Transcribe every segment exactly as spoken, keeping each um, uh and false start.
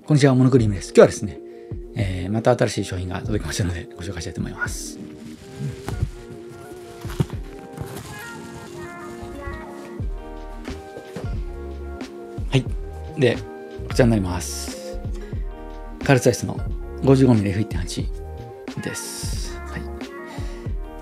こんにちは、モノクリームです。今日はですね、えー、また新しい商品が届きましたのでご紹介したいと思います。はい。で、こちらになります。カルツアイスの ごじゅうごミリエフいってんはち です。はい。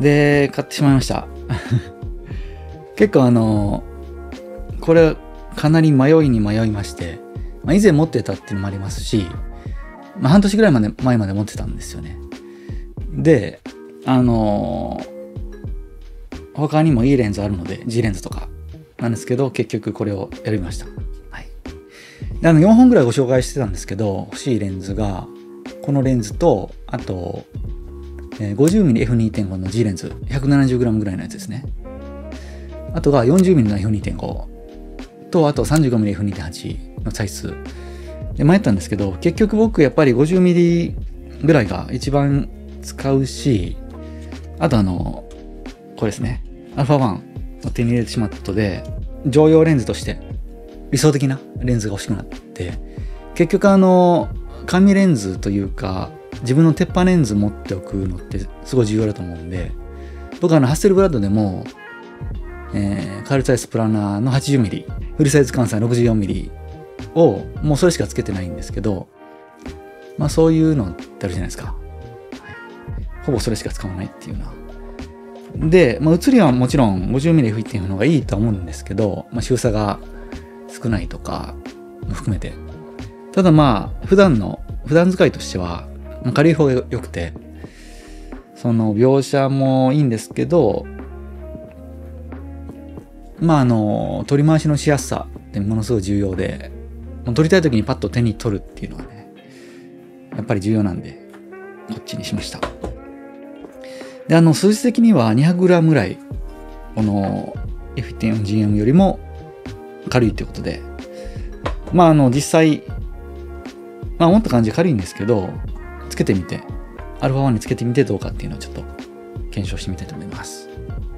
で、買ってしまいました。結構あの、これかなり迷いに迷いまして、まあ、以前持ってたっていうのもありますし、まあ、半年ぐらいまで前まで持ってたんですよね。で、あのー、他にもいいレンズあるので、G レンズとかなんですけど、結局これを選びました。はい。で、あのよんほんぐらいご紹介してたんですけど、欲しいレンズが、このレンズと、あと、えー、ごじゅうミリエフにてんご の G レンズ、ひゃくななじゅうグラム ぐらいのやつですね。あとが よんじゅうミリ の エフにてんご と、あと さんじゅうごミリエフにてんはち のサイズで迷ったんですけど、結局僕やっぱり ごじゅうミリ ぐらいが一番使うし、あとあのこれですね、アルファワンを手に入れてしまったことで、常用レンズとして理想的なレンズが欲しくなって、結局あの紙レンズというか自分の鉄板レンズ持っておくのってすごい重要だと思うんで、僕はあのハッセルブラッドでも、えー、カルツアイスプラナーの はちじゅうミリ、フルサイズ換算 ろくじゅうよんミリ をもうそれしかつけてないんですけど、まあそういうのってあるじゃないですか。はい、ほぼそれしか使わないっていうな。で、まあ、写りはもちろん ごじゅうミリエフいってんご の方がいいとは思うんですけど、まあ、周差が少ないとかも含めて。ただまあ普段の普段使いとしては軽い方が良くて、その描写もいいんですけど、まああの取り回しのしやすさってものすごい重要で、撮りたい時にパッと手に取るっていうのはね、やっぱり重要なんでこっちにしました。で、あの数字的には にひゃくグラム ぐらいこの エフいってんよんジーエム よりも軽いってことで、まああの実際まあ思った感じ軽いんですけど、つけてみてアルファワンにつけてみてどうかっていうのをちょっと検証してみたいと思います。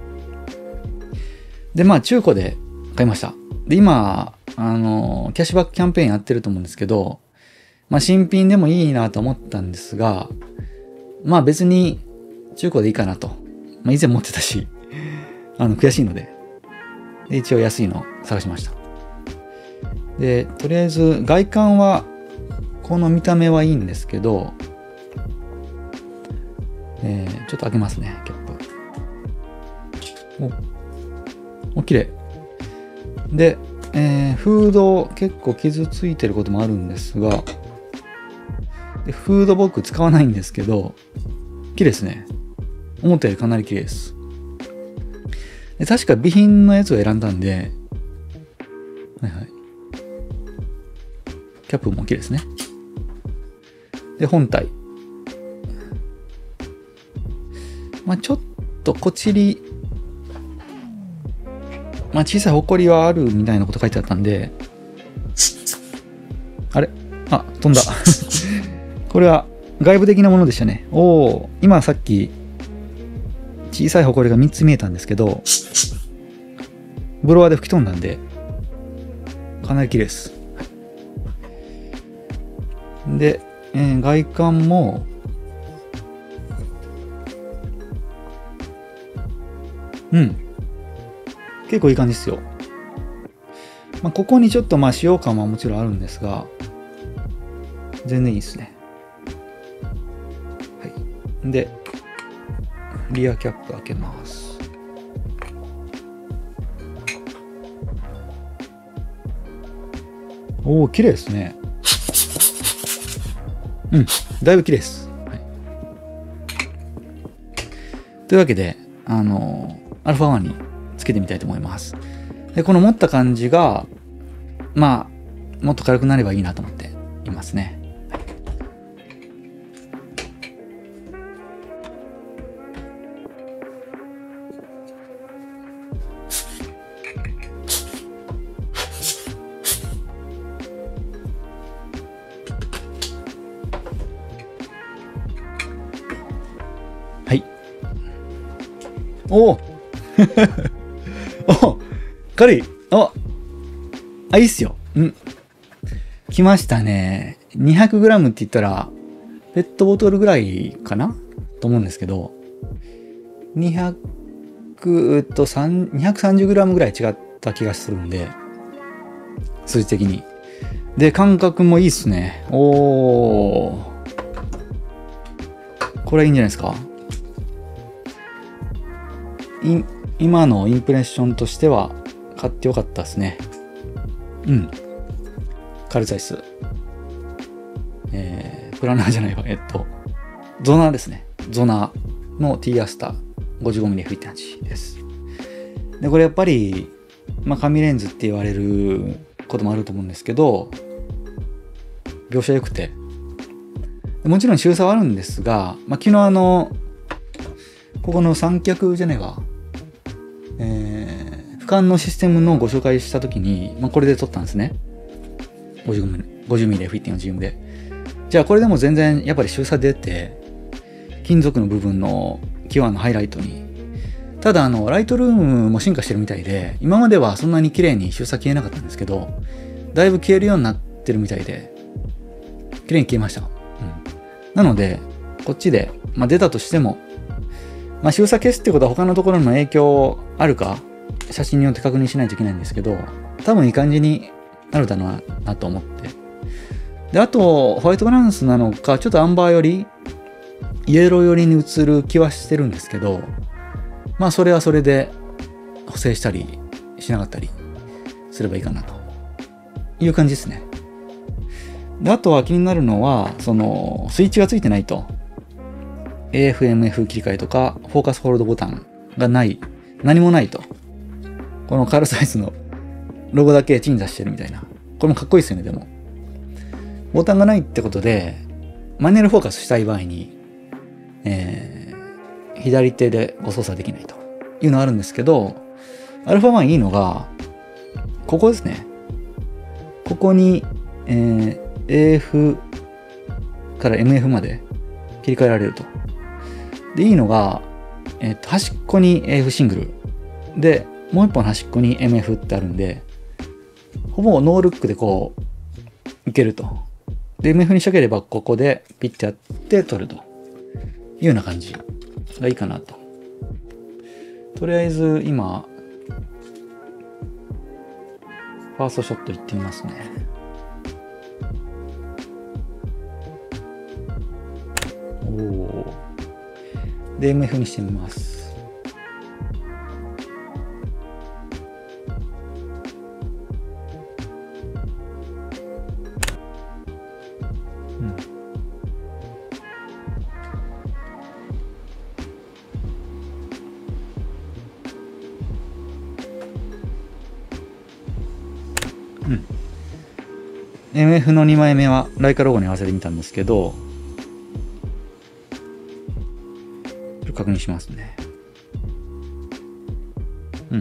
で、まあ中古で買いました。で、今あのキャッシュバックキャンペーンやってると思うんですけど、まあ新品でもいいなと思ったんですが、まあ別に中古でいいかなと、まあ、以前持ってたしあの悔しいので、で一応安いのを探しました。で、とりあえず外観はこの見た目はいいんですけど、えー、ちょっと開けますね、キャップ。お、お、綺麗で、えー、フード結構傷ついてることもあるんですが、でフード僕使わないんですけど綺麗ですね。思ったよりかなり綺麗です。で、確か備品のやつを選んだんで、はいはい、キャップも綺麗ですね。で、本体、まあちょっとこちり、まあ小さいホコリはあるみたいなこと書いてあったんで、あれ、あ、飛んだこれは外部的なものでしたね。おお、今さっき小さいホコリがみっつ見えたんですけど、ブロワーで吹き飛んだんでかなり綺麗です。で、えー、外観もうん結構いい感じですよ。まあ、ここにちょっとまあ使用感はもちろんあるんですが、全然いいですね。はい。で、リアキャップ開けます。おお、綺麗ですね。うん、だいぶ綺麗です。はい、というわけで、あのアルファワンにつけてみたいと思います。で、この持った感じが、まあ、もっと軽くなればいいなと思っていますね。はい。おおお軽い。ああ、いいっすよ。うん。 来ましたね。にひゃくグラム って言ったら、ペットボトルぐらいかなと思うんですけど、にひゃくとにひゃくさんじゅうグラム ぐらい違った気がするんで、数字的に。で、感覚もいいっすね。おー。これいいんじゃないですか。い今のインプレッションとしては、買ってよかったですね。うん。カルツァイス。えー、プランナーじゃないわ。えっと、ゾナーですね。ゾナーの T アスタ ごじゅうごミリエフいってんはち です。で、これやっぱり、まあ、紙レンズって言われることもあると思うんですけど、描写良くて。もちろん周差はあるんですが、まあ、昨日あの、ここの三脚じゃねえわ。えー、俯瞰のシステムのご紹介したときに、まあ、これで撮ったんですね。ごじゅうミリエフいってんよん ジームで。じゃあこれでも全然やっぱり周差出て、金属の部分の際のハイライトに。ただあの、ライトルームも進化してるみたいで、今まではそんなに綺麗に周差消えなかったんですけど、だいぶ消えるようになってるみたいで、綺麗に消えました。うん。なので、こっちで、まあ、出たとしても、まあ、周差消すってことは他のところの影響あるか、写真によって確認しないといけないんですけど、多分いい感じになるだろうなと思って。で、あと、ホワイトバランスなのか、ちょっとアンバーより、イエロー寄りに映る気はしてるんですけど、まあ、それはそれで補正したりしなかったりすればいいかなという感じですね。で、あとは気になるのは、その、スイッチがついてないと。エーエフエムエフ 切り替えとか、フォーカスホールドボタンがない。何もないと。このカールサイズのロゴだけ鎮座してるみたいな。これもかっこいいですよね、でも。ボタンがないってことで、マニュアルフォーカスしたい場合に、えー、左手でご操作できないというのがあるんですけど、アルファワンいいのが、ここですね。ここに、えー、エーエフ から エムエフ まで切り替えられると。で、いいのが、えっと、端っこに エーエフ シングル。で、もう一本端っこに エムエフ ってあるんで、ほぼノールックでこう、いけると。で、エムエフ にしたければ、ここでピッてやって撮るというような感じがいいかなと。とりあえず、今、ファーストショットいってみますね。おお。で、エムエフ にしてみます。うん。うん。エムエフ のにまいめはライカロゴに合わせてみたんですけど、確認しますね。うん。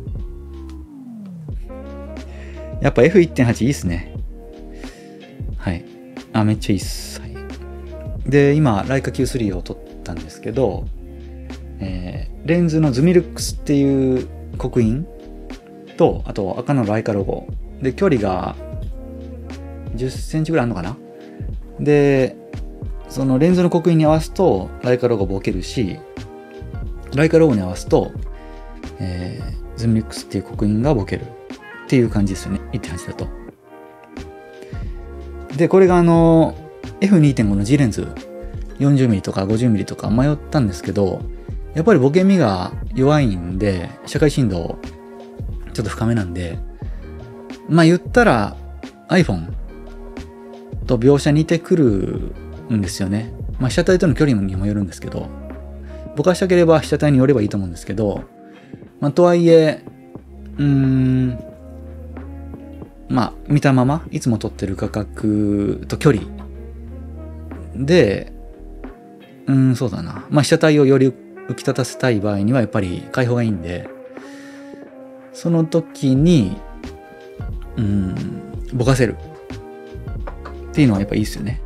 やっぱ エフいってんはち いいっすね。はい。あ、めっちゃいいっす。はい、で、今、ライカ キュースリー を撮ったんですけど、えー、レンズのズミルックスっていう刻印と、あと赤のライカロゴ。で、距離がじゅっセンチぐらいあるのかな。で、そのレンズの刻印に合わすとライカロゴボケるし、ライカロゴに合わすと、えー、ズミルックスっていう刻印がボケるっていう感じですよね。いってんはち だと。で、これがあの エフにてんご の G レンズ よんじゅうミリ とか ごじゅうミリ とか迷ったんですけど、やっぱりボケ身が弱いんで、社会振動ちょっと深めなんで、まあ言ったら iPhone と描写似てくるんですよね。まあ被写体との距離にもよるんですけど、ぼかしたければ被写体によればいいと思うんですけど、まあとはいえ、うーん、まあ見たままいつも撮ってる画角と距離で、うーん、そうだな。まあ被写体をより浮き立たせたい場合にはやっぱり開放がいいんで、その時に、うーん、ぼかせるっていうのはやっぱいいですよね。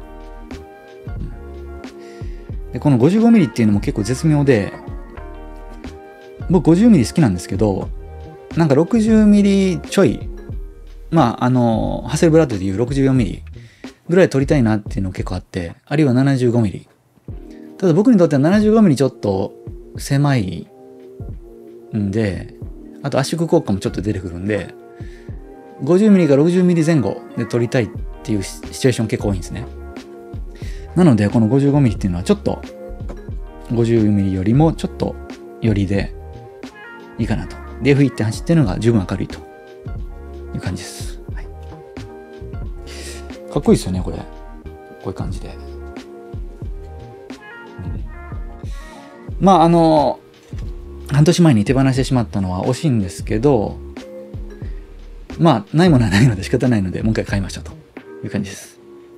で、この ごじゅうごミリ っていうのも結構絶妙で、僕 ごじゅうミリ 好きなんですけど、なんか ろくじゅうミリ ちょいまあ、あの、ハセルブラッドでいう ろくじゅうよんミリ ぐらい撮りたいなっていうの結構あって、あるいは ななじゅうごミリ。ただ僕にとっては ななじゅうごミリ ちょっと狭いんで、あと圧縮効果もちょっと出てくるんで、ごじゅうミリ か ろくじゅうミリ 前後で撮りたいっていうシチュエーション結構多いんですね。なので、この ごじゅうごミリ っていうのはちょっと ごじゅうミリ よりもちょっと寄りでいいかなと。で、エフいってんはち っていうのが十分明るいという感じです。はい、かっこいいですよね、これ。こういう感じで。うん、まあ、あの、半年前に手放してしまったのは惜しいんですけど、まあ、ないものはないので仕方ないので、もう一回買いましたという感じです。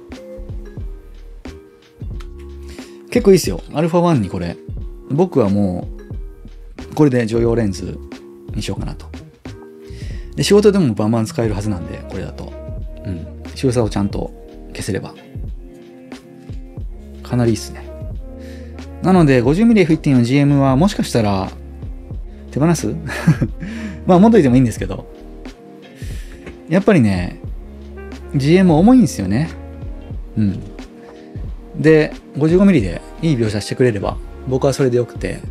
結構いいですよ。アルファワンにこれ。僕はもう、これで常用レンズにしようかなと。で、仕事でもバンバン使えるはずなんで、これだと。うん。白さをちゃんと消せれば。かなりいいっすね。なので、ごじゅうミリエフいってんよんジーエム はもしかしたら、手放すまあ、持っといてもいいんですけど。やっぱりね、ジーエム 重いんですよね。うん。で、ごじゅうごミリ でいい描写してくれれば、僕はそれでよくて、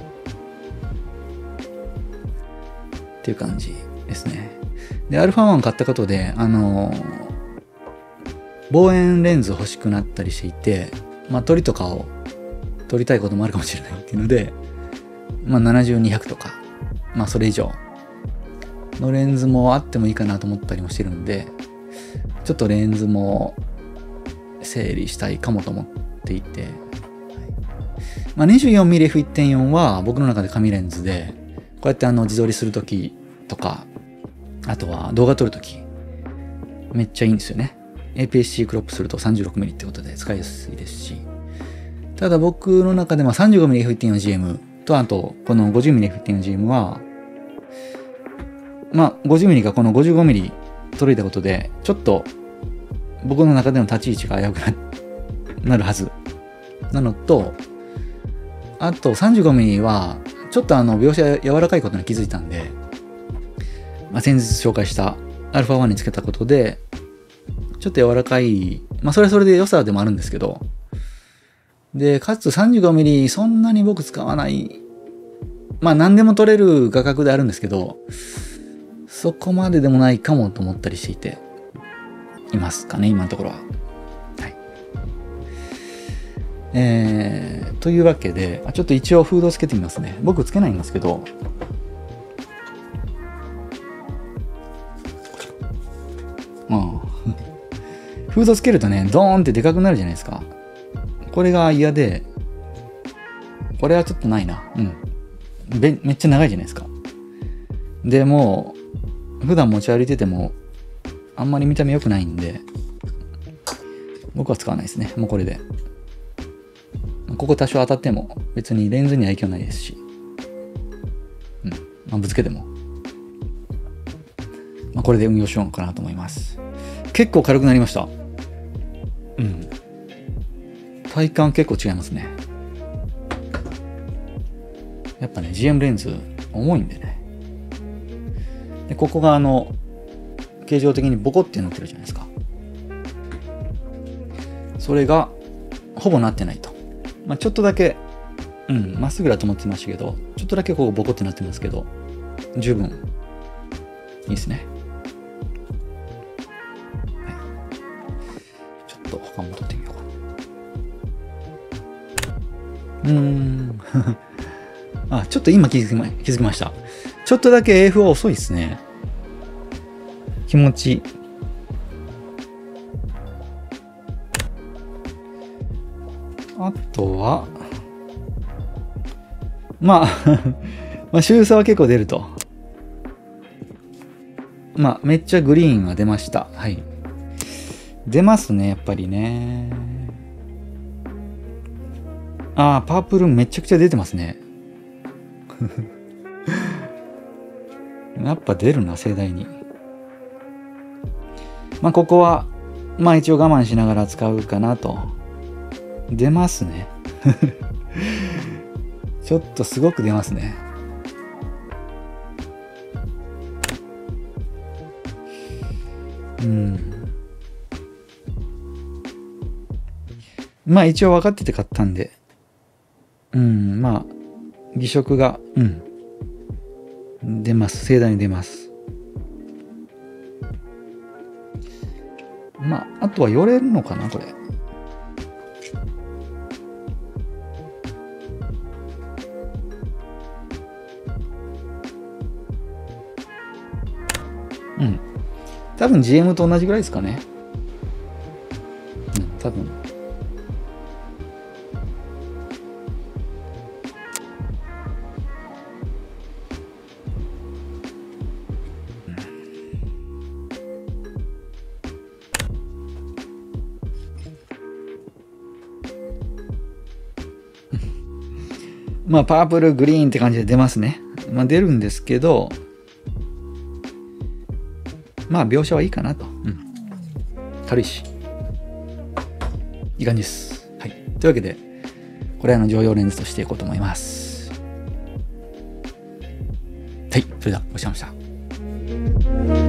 っていう感じですね。で、アルファワン 買ったことで、あの、望遠レンズ欲しくなったりしていて、まあ、鳥とかを撮りたいこともあるかもしれないっていうので、まあ、ななじゅう、にひゃくとか、まあ、それ以上のレンズもあってもいいかなと思ったりもしてるんで、ちょっとレンズも整理したいかもと思っていて、まあ、にじゅうよんミリエフいってんよん は僕の中で紙レンズで、こうやってあの自撮りするときとか、あとは動画撮るとき、めっちゃいいんですよね。エーピーエスシー クロップすると さんじゅうろくミリ ってことで使いやすいですし、ただ僕の中でも さんじゅうごミリエフいってんよんジーエム と、あとこの ごじゅうミリエフいってんよんジーエム は、まあ ごじゅうミリ がこの ごじゅうごミリ 撮れたことで、ちょっと僕の中での立ち位置が危うく な, なるはずなのと、あと さんじゅうごミリ はちょっとあの描写柔らかいことに気づいたんで、まあ、先日紹介した アルファワン につけたことでちょっと柔らかい、まあそれはそれで良さでもあるんですけど、でかつ さんじゅうごミリ そんなに僕使わない、まあ何でも撮れる画角であるんですけど、そこまででもないかもと思ったりしていていますかね、今のところは。はい。えー、というわけで、ちょっと一応フードつけてみますね。僕つけないんですけど、うん、フードつけるとね、ドーンってでかくなるじゃないですか。これが嫌で、これはちょっとないな。うん。め, めっちゃ長いじゃないですか。でもう、普段持ち歩いてても、あんまり見た目良くないんで、僕は使わないですね。もうこれで。ここ多少当たっても別にレンズには影響ないですし。うん。まあ、ぶつけても。まあ、これで運用しようかなと思います。結構軽くなりました。うん。体感結構違いますね。やっぱね、ジーエム レンズ重いんでね。で、ここがあの、形状的にボコってなってるじゃないですか。それがほぼなってないと。まあ、ちょっとだけ、うん、まっすぐだと思ってましたけど、ちょっとだけこうボコってなってますけど、十分いいですね。はい。ちょっと他も撮ってみようかな。うーん。あ、ちょっと今気づきま、気づきました。ちょっとだけ エーエフ は遅いですね。気持ち。あとは、まあ、まあ、周差は結構出ると。まあ、めっちゃグリーンが出ました。はい。出ますね、やっぱりね。ああ、パープルめちゃくちゃ出てますね。やっぱ出るな、盛大に。まあ、ここは、まあ一応我慢しながら使うかなと。出ますね。ちょっとすごく出ますね。 うんまあ一応分かってて買ったんで、うんまあ偽色がうん出ます。盛大に出ます。まああとは寄れるのかなこれ。うん多分 ジーエム と同じぐらいですかね。うん多分まあパープルグリーンって感じで出ますね。まあ出るんですけど、まあ描写はいいかなと。うん、軽いしいい感じです。はい、というわけでこれはあの常用レンズとしていこうと思います。はい、それではご視聴ありがとうございました。